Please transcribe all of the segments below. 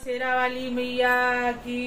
शेरा वाली मैया की।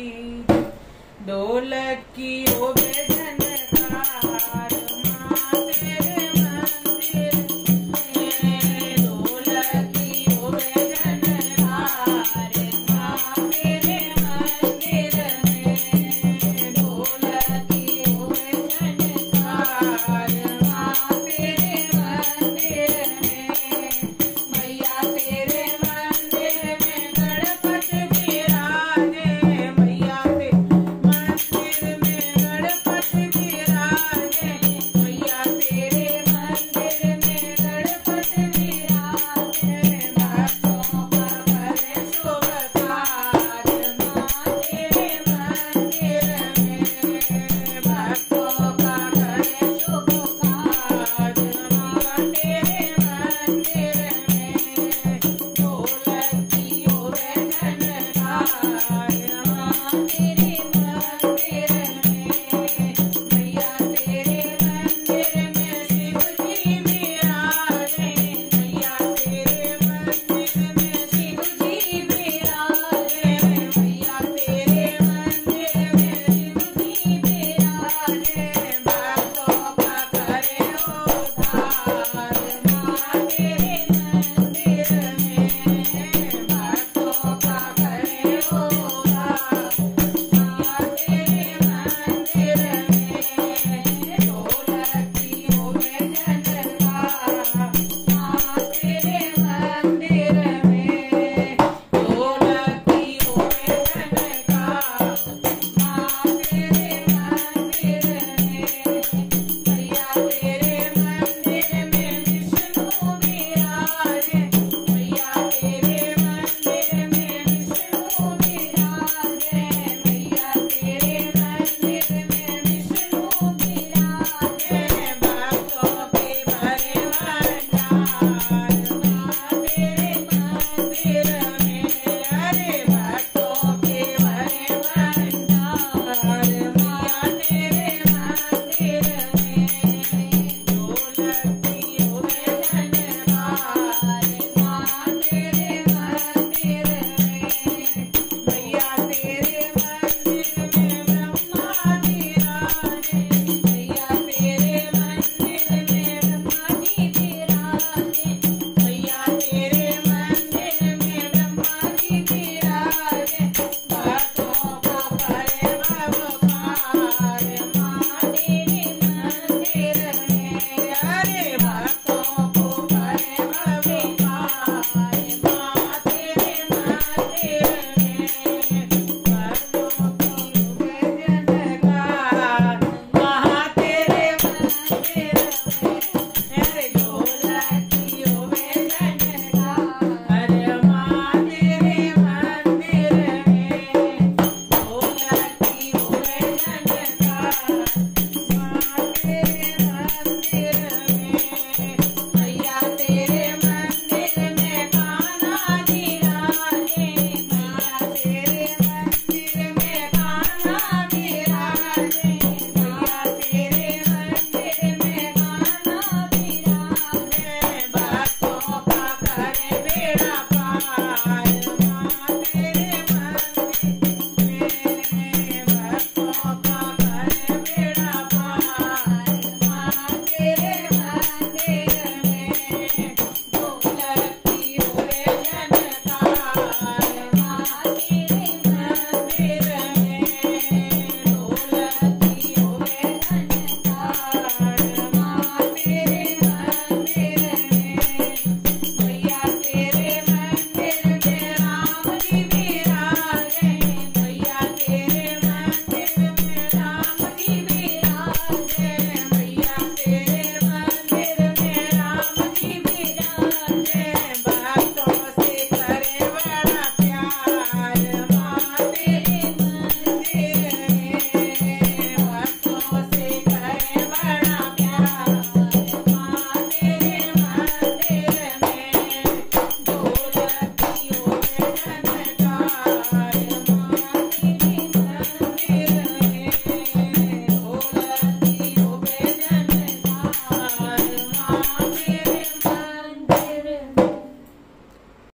ढोलक की होवे झनकार माँ तेरे मंदिर में, ढोलक की होवे झनकार माँ तेरे मंदिर में, ढोलक की होवे झनकार माँ तेरे मंदिर में। मैया तेरे मंदिर में गणपति विराजे, मैया तेरे मंदिर में गणपति विराजे, मैया तेरे मंदिर में गणपति विराजे। भक्तों का करे शुभ कार्य माँ तेरे मंदिर में, भक्तों का करे शुभ कार्य माँ तेरे मंदिर में। ढोलक की होवे झनकार